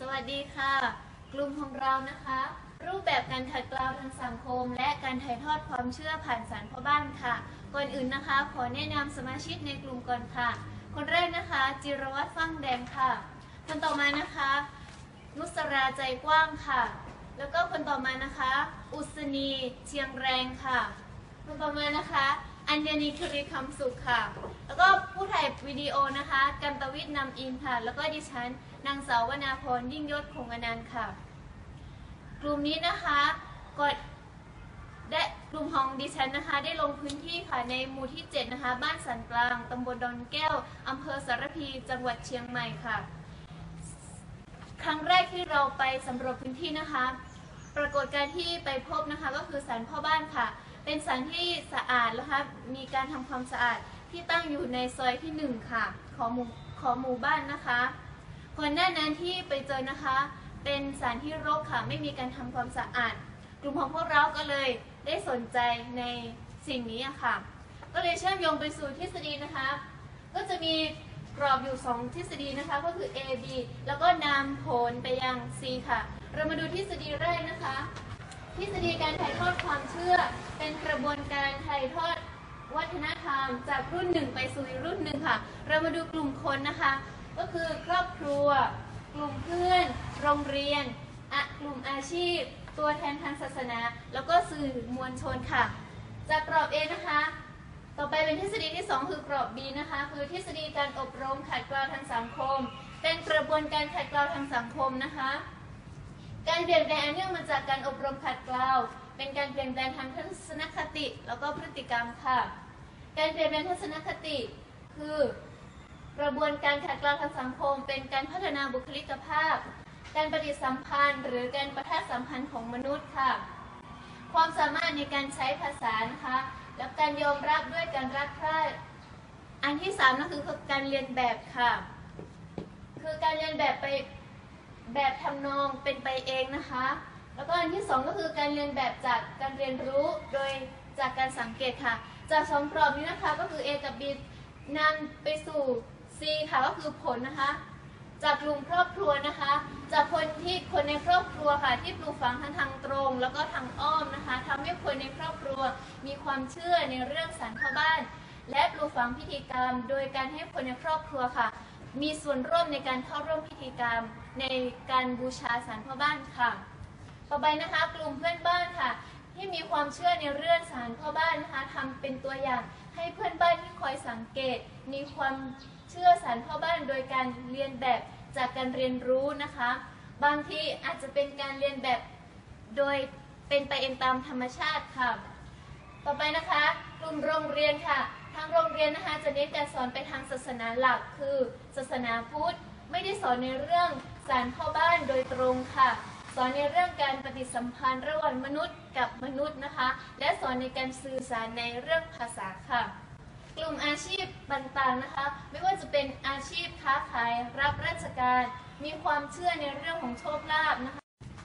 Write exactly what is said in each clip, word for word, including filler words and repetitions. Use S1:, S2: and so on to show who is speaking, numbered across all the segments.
S1: วัสดีค่ะกลุ่มของเรานะคะรูปแบบการขัดเกลาทางสังคมและการถ่ายทอดความเชื่อผ่านสารพ่อบ้านค่ะก่อนอื่นนะคะขอแนะนำสมาชิกในกลุ่มก่อนค่ะคนแรกนะคะจิรวัตรฟั่งแดงค่ะคนต่อมานะคะนุสราใจกว้างค่ะแล้วก็คนต่อมานะคะอุศนีเชียงแรงค่ะคนต่อมานะคะอัญญนีคริคำสุขค่ะแล้วก็ผู้ถ่ายวิดีโอนะคะกันตวิทย์นำอินค่ะแล้วก็ดิฉันนางสาววนาพรยิ่งยศคงอนันต์ค่ะกลุ่มนี้นะคะกดได้กลุ่มของดิฉันนะคะได้ลงพื้นที่ค่ะในหมู่ที่เจ็ดนะคะบ้านสันกลางตำบลดอนแก้วอำเภอสารพีจังหวัดเชียงใหม่ค่ะครั้งแรกที่เราไปสำรวจพื้นที่นะคะปรากฏการณ์ที่ไปพบนะคะก็คือศาลพ่อบ้านค่ะเป็นศาลที่สะอาดนะคะมีการทำความสะอาดที่ตั้งอยู่ในซอยที่หนึ่งค่ะของหมู่ของหมู่บ้านนะคะก่อนหน้านั้นที่ไปเจอนะคะเป็นศาลที่รกค่ะไม่มีการทำความสะอาดกลุ่มของพวกเราก็เลยได้สนใจในสิ่งนี้ค่ะก็เลยเชื่อมโยงไปสู่ทฤษฎีนะคะก็จะมีกรอบอยู่สองทฤษฎีนะคะก็คือ A B แล้วก็นำผลไปยัง C ค่ะเรามาดูทฤษฎีแรกนะคะทฤษฎีการถ่ายทอดความเชื่อเป็นกระบวนการถ่ายทอดวัฒนธรรมจากรุ่นหนึ่งไปสู่รุ่นหนึ่งค่ะเรามาดูกลุ่มคนนะคะก็คือครอบครัวกลุ่มเพื่อนโรงเรียนอะกลุ่มอาชีพตัวแทนทางศาสนาแล้วก็สื่อมวลชนค่ะจากกรอบ A นะคะต่อไปเป็นทฤษฎีที่สองคือกรอบ B นะคะคือทฤษฎีการอบรมขัดเกลาทางสังคมเป็นกระบวนการขัดเกลาทางสังคมนะคะการเปลี่ยนแปลงอันเนื่องมาจากการอบรมขัดเกลาเป็นการเปลี่ยนแปลงทางทัศนคติแล้วก็พฤติกรรมค่ะการเปลี่ยนแปลงทัศนคติคือกระบวนการขัดเกลาทางสังคมเป็นการพัฒนาบุคลิกภาพการปฏิสัมพันธ์หรือการประทะสัมพันธ์ของมนุษย์ค่ะความสามารถในการใช้ภาษานะคะและการยอมรับด้วยการรักใคร่อันที่สามนั่นคือการเรียนแบบค่ะคือการเรียนแบบไปแบบทำนองเป็นไปเองนะคะแล้วก็อันที่สองก็คือการเรียนแบบจากการเรียนรู้โดยจากการสังเกตค่ะจากสองกรอบนี้นะคะก็คือ A กับ B นำไปสู่ C ค่ะก็คือผลนะคะจากกลุ่มครอบครัวนะคะจากคนที่คนในครอบครัวค่ะที่ปลูกฝังทั้งทางตรงแล้วก็ทางอ้อมนะคะทำให้คนในครอบครัวมีความเชื่อในเรื่องศาลพ่อบ้านและปลูกฝังพิธีกรรมโดยการให้คนในครอบครัวค่ะมีส่วนร่วมในการเข้าร่วมพิธีกรรมในการบูชาศาลพ่อบ้านค่ะต่อไปนะคะกลุ่มเพื่อนบ้านค่ะที่มีความเชื่อในเรื่องศาลพ่อบ้านนะคะทำเป็นตัวอย่างให้เพื่อนบ้านที่คอยสังเกตมีความเชื่อศาลพ่อบ้านโดยการเรียนแบบจากการเรียนรู้นะคะบางทีอาจจะเป็นการเรียนแบบโดยเป็นไปเองตามธรรมชาติค่ะต่อไปนะคะกลุ่มโรงเรียนค่ะทางโรงเรียนนะคะจะเน้นการสอนไปทางศาสนาหลักคือศาสนาพุทธไม่ได้สอนในเรื่องศาลพ่อบ้านโดยตรงค่ะสอนในเรื่องการปฏิสัมพันธ์ระหว่างมนุษย์กับมนุษย์นะคะและสอนในการสื่อสารในเรื่องภาษาค่ะกลุ่มอาชีพต่างๆนะคะไม่ว่าจะเป็นอาชีพค้าขายรับราชการมีความเชื่อในเรื่องของโชคลาภนะคะ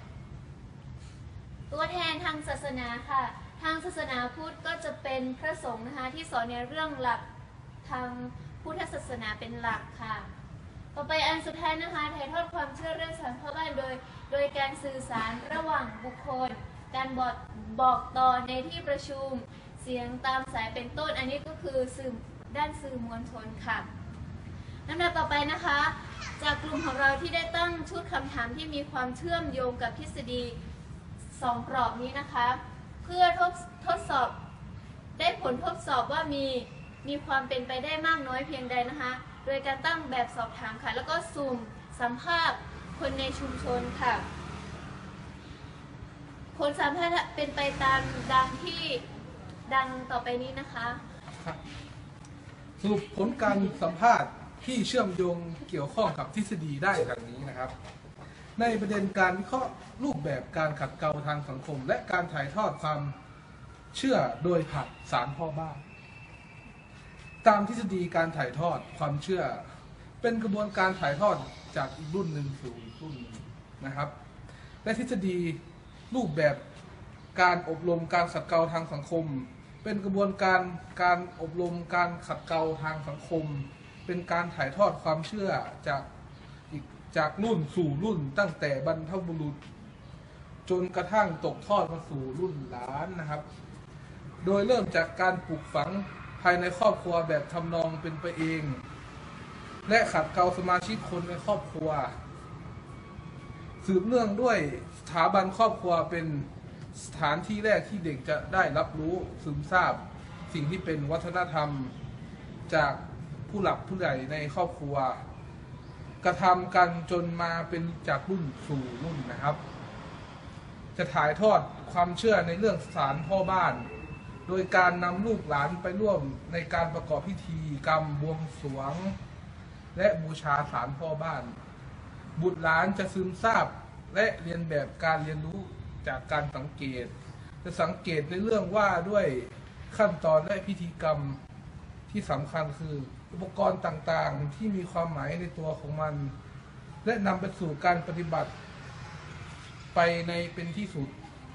S1: ตัวแทนทางศาสนาค่ะทางศาสนาพุทธก็จะเป็นพระสงฆ์นะคะที่สอนในเรื่องหลักทางพุทธศาสนาเป็นหลักค่ะต่อไปอันสุดท้ายนะคะถ่ายทอดความเชื่อเรื่องศาลพ่อบ้านโดยโดยการสื่อสารระหว่างบุคคลการบอกบอกต่อในที่ประชุมเสียงตามสายเป็นต้นอันนี้ก็คือสื่อด้านสื่อมวลชนค่ะลำดับต่อไปนะคะจากกลุ่มของเราที่ได้ตั้งชุดคำถามที่มีความเชื่อมโยงกับทฤษฎีสองกรอบนี้นะคะเพื่อทดทดสอบได้ผลทดสอบว่ามีมีความเป็นไปได้มากน้อยเพียงใดนะคะโดยการตั้งแบบสอบถามค่ะแล้วก็สุ่มสัมภาษณ์คนในชุมชนค่ะผลสัมภาษณ์เป็นไปตามดังที่ดังต่อไปนี้นะคะ
S2: สรุปผลการสัมภาษณ์ที่เชื่อมโยงเกี่ยวข้องกับทฤษฎีได้ดังนี้นะครับในประเด็นการวิเคราะห์รูปแบบการขัดเกลาทางสังคมและการถ่ายทอดความเชื่อโดยผ่านศาลพ่อบ้านตามทฤษฎีการถ่ายทอดความเชื่อเป็นกระบวนการถ่ายทอดจากอีกรุ่นหนึ่งสู่อีกรุ่นหนึ่งนะครับและทฤษฎีรูปแบบการอบรมการขัดเกลาทางสังคมเป็นกระบวนการการอบรมการขัดเกลาทางสังคมเป็นการถ่ายทอดความเชื่อจากอีกจากรุ่นสู่รุ่นตั้งแต่บรรพบุรุษจนกระทั่งตกทอดมาสู่รุ่นหลานนะครับโดยเริ่มจากการปลูกฝังภายในครอบครัวแบบทำนองเป็นไปเองและขัดเกลาสมาชิกคนในครอบครัวสืบเนื่องด้วยสถาบันครอบครัวเป็นสถานที่แรกที่เด็กจะได้รับรู้ซึมซาบสิ่งที่เป็นวัฒนธรรมจากผู้หลักผู้ใหญ่ในครอบครัวกระทำกันจนมาเป็นจากรุ่นสู่รุ่นนะครับจะถ่ายทอดความเชื่อในเรื่องศาลพ่อบ้านโดยการนำลูกหลานไปร่วมในการประกอบพิธีกรรมบวงสรวงและบูชาศาลพ่อบ้านบุตรหลานจะซึมซาบและเรียนแบบการเรียนรู้จากการสังเกตจะสังเกตในเรื่องว่าด้วยขั้นตอนและพิธีกรรมที่สำคัญคืออุปกรณ์ต่างๆที่มีความหมายในตัวของมันและนำไปสู่การปฏิบัติไปในเป็นที่สุด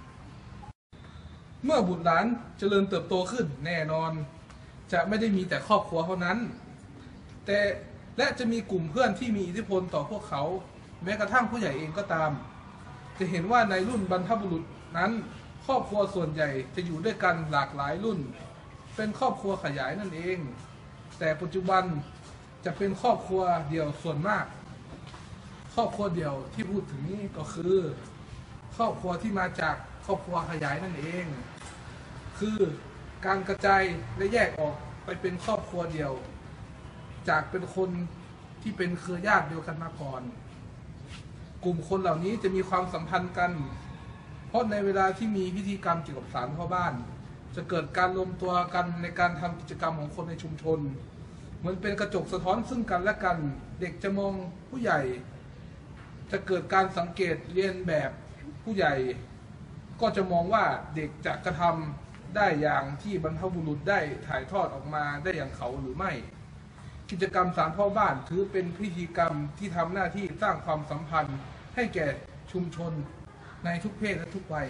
S2: เมื่อบุตรหลานเจริญเติบโตขึ้นแน่นอนจะไม่ได้มีแต่ครอบครัวเท่านั้นแต่และจะมีกลุ่มเพื่อนที่มีอิทธิพลต่อพวกเขาแม้กระทั่งผู้ใหญ่เองก็ตามจะเห็นว่าในรุ่นบรรพบุรุษนั้นครอบครัวส่วนใหญ่จะอยู่ด้วยกันหลากหลายรุ่นเป็นครอบครัวขยายนั่นเองแต่ปัจจุบันจะเป็นครอบครัวเดี่ยวส่วนมากครอบครัวเดี่ยวที่พูดถึงนี้ก็คือครอบครัวที่มาจากครอบครัวขยายนั่นเองคือการกระจายและแยกออกไปเป็นครอบครัวเดี่ยวจากเป็นคนที่เป็นเครือญาติเดียวกันมาก่อนกลุ่มคนเหล่านี้จะมีความสัมพันธ์กันเพราะในเวลาที่มีพิธีกรรมเกี่ยวกับศาลพ่อบ้านจะเกิดการรวมตัวกันในการทำกิจกรรมของคนในชุมชนเหมือนเป็นกระจกสะท้อนซึ่งกันและกันเด็กจะมองผู้ใหญ่จะเกิดการสังเกตเรียนแบบผู้ใหญ่ก็จะมองว่าเด็กจะกระทำได้อย่างที่บรรพบุรุษได้ถ่ายทอดออกมาได้อย่างเขาหรือไม่กิจกรรมศาลพ่อบ้านถือเป็นพิธีกรรมที่ทำหน้าที่สร้างความสัมพันธ์ให้แก่ชุมชนในทุกเพศและทุกวัย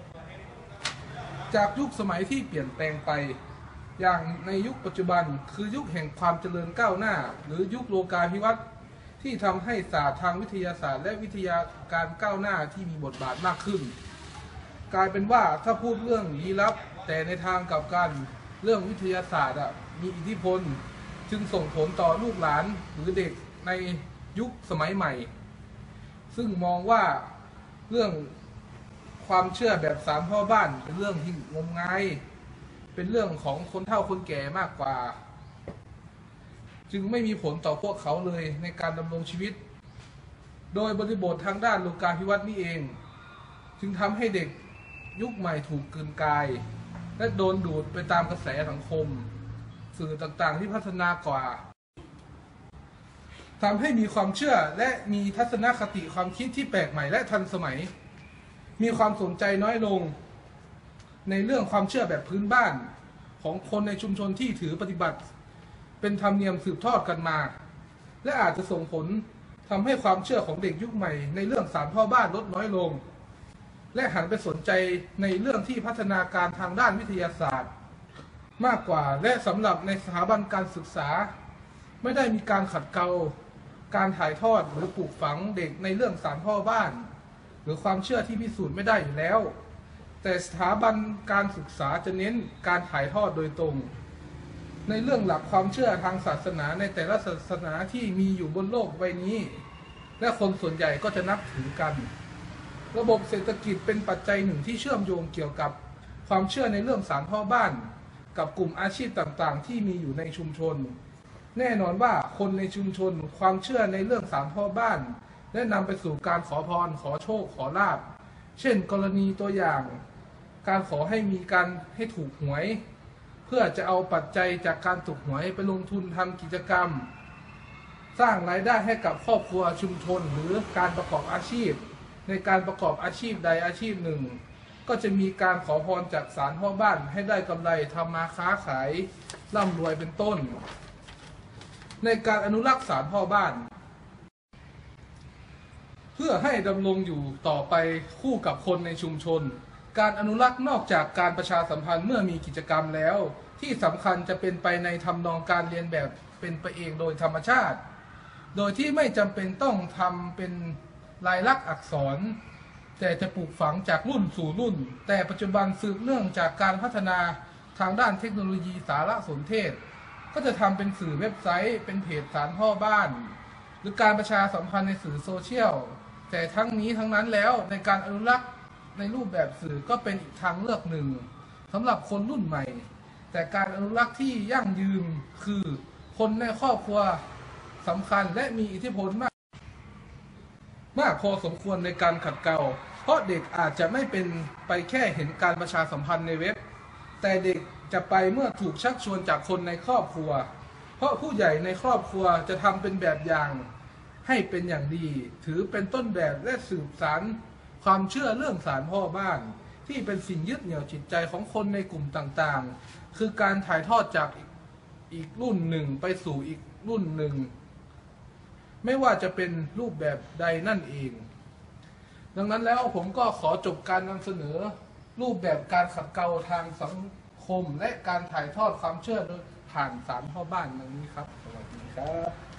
S2: จากยุคสมัยที่เปลี่ยนแปลงไปอย่างในยุคปัจจุบันคือยุคแห่งความเจริญก้าวหน้าหรือยุคโลกาภิวัตน์ที่ทำให้ศาสตร์ทางวิทยาศาสตร์และวิทยาการก้าวหน้าที่มีบทบาทมากขึ้นกลายเป็นว่าถ้าพูดเรื่องลี้ลับแต่ในทางกลับกันเรื่องวิทยาศาสตร์มีอิทธิพลจึงส่งผลต่อลูกหลานหรือเด็กในยุคสมัยใหม่ซึ่งมองว่าเรื่องความเชื่อแบบศาลพ่อบ้านเป็นเรื่องที่งมงายเป็นเรื่องของคนเฒ่าคนแก่มากกว่าจึงไม่มีผลต่อพวกเขาเลยในการดำรงชีวิตโดยบริบททางด้านโลกาภิวัตน์นี่เองจึงทำให้เด็กยุคใหม่ถูกกลืนกายและโดนดูดไปตามกระแสสังคมสื่อต่างๆที่พัฒนากว่าทำให้มีความเชื่อและมีทัศนคติความคิดที่แปลกใหม่และทันสมัยมีความสนใจน้อยลงในเรื่องความเชื่อแบบพื้นบ้านของคนในชุมชนที่ถือปฏิบัติเป็นธรรมเนียมสืบทอดกันมาและอาจจะส่งผลทำให้ความเชื่อของเด็กยุคใหม่ในเรื่องศาลพ่อบ้านลดน้อยลงและหันไปสนใจในเรื่องที่พัฒนาการทางด้านวิทยาศาสตร์มากกว่าและสำหรับในสถาบันการศึกษาไม่ได้มีการขัดเกลาการถ่ายทอดหรือปลูกฝังเด็กในเรื่องศาลพ่อบ้านหรือความเชื่อที่พิสูจน์ไม่ได้อยู่แล้วแต่สถาบันการศึกษาจะเน้นการถ่ายทอดโดยตรงในเรื่องหลักความเชื่อทางศาสนาในแต่ละศาสนาที่มีอยู่บนโลกใบนี้และคนส่วนใหญ่ก็จะนับถือกันระบบเศรษฐกิจเป็นปัจจัยหนึ่งที่เชื่อมโยงเกี่ยวกับความเชื่อในเรื่องศาลพ่อบ้านกับกลุ่มอาชีพต่างๆที่มีอยู่ในชุมชนแน่นอนว่าคนในชุมชนความเชื่อในเรื่องศาลพ่อบ้านและนำไปสู่การขอพรขอโชคขอลาภเช่นกรณีตัวอย่างการขอให้มีการให้ถูกหวยเพื่อจะเอาปัจจัยจากการถูกหวยไปลงทุนทำกิจกรรมสร้างรายได้ให้กับครอบครัวชุมชนหรือการประกอบอาชีพในการประกอบอาชีพใดอาชีพหนึ่งก็จะมีการขอพรจากศาลพ่อบ้านให้ได้กำไรทำมาค้าขายร่ำรวยเป็นต้นในการอนุรักษ์ศาลพ่อบ้านเพื่อให้ดำรงอยู่ต่อไปคู่กับคนในชุมชนการอนุรักษ์นอกจากการประชาสัมพันธ์เมื่อมีกิจกรรมแล้วที่สำคัญจะเป็นไปในทำนองการเรียนแบบเป็นไปเองโดยธรรมชาติโดยที่ไม่จำเป็นต้องทำเป็นลายลักษณ์อักษรแต่จะปลูกฝังจากรุ่นสู่รุ่นแต่ปัจจุบันสืบเนื่องจากการพัฒนาทางด้านเทคโนโลยีสารสนเทศก็จะทำเป็นสื่อเว็บไซต์เป็นเพจสารพ่อบ้านหรือการประชาสัมพันธ์ในสื่อโซเชียลแต่ทั้งนี้ทั้งนั้นแล้วในการอนุรักษ์ในรูปแบบสื่อก็เป็นอีกทางเลือกหนึ่งสำหรับคนรุ่นใหม่แต่การอนุรักษ์ที่ยั่งยืนคือคนในครอบครัวสำคัญและมีอิทธิพลมากมากพอสมควรในการขัดเกลาเพราะเด็กอาจจะไม่เป็นไปแค่เห็นการประชาสัมพันธ์ในเว็บแต่เด็กจะไปเมื่อถูกชักชวนจากคนในครอบครัวเพราะผู้ใหญ่ในครอบครัวจะทำเป็นแบบอย่างให้เป็นอย่างดีถือเป็นต้นแบบและสืบสานความเชื่อเรื่องศาลพ่อบ้านที่เป็นสิ่งยึดเหนี่ยวจิตใจของคนในกลุ่มต่างๆคือการถ่ายทอดจากอีกรุ่นหนึ่งไปสู่อีกรุ่นหนึ่งไม่ว่าจะเป็นรูปแบบใดนั่นเองดังนั้นแล้วผมก็ขอจบการนำเสนอรูปแบบการขัดเกลาทางสังคมและการถ่ายทอดความเชื่อโดยผ่านศาลพ่อบ้านดังนี้ครับสวัสดีครับ